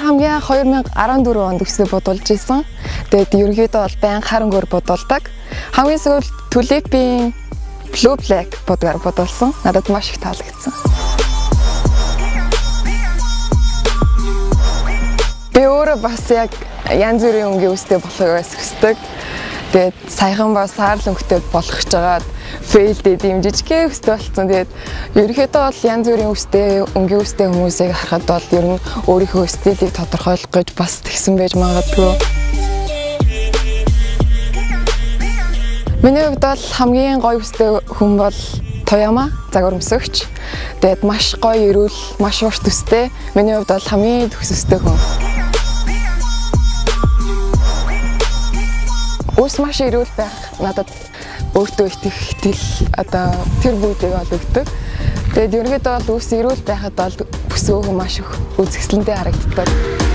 хамгийн 2014 онд өсвөө бодулж исэн. Тэгээд ерөнхийдөө бол байнга харангуйр бодулдаг. Хамгийн сүүлд Tulip-ийн Blue Black бодгаар бодулсан. Надад маш их таалагдсан. Би өөрөө бас яг янз бүрийн өнгө үстэй болохыг хүсдэг. Тэгээд саяхан бас саарл өнгөтэй болох гэж байгаад фейлдээ дэмжижгээ өстэй болсон. Тэгээд ерөнхийдөө бол янз бүрийн үстэй, өнгө үстэй хүмүүсийг харахад бол ер нь өөрийнхөө стилийг тодорхойлох гэж бас тэгсэн байж магадгүй. Миний хувьд бол хамгийн гоё үстэй хүн бол Тояма загварамсагч. Тэгээд маш гоё, эрүүл, маш урт үстэй. Миний хувьд бол хамгийн төгс үстэй хүн. Үс маш эрүүл байх надад өөртөө итгэл тэр бүдийг ол өгдөг. Тэгээд ерөнхийдөө бол үс эрүүл байхад бол бүсөө хүн маш их үзэсгэлэнтэй харагддаг.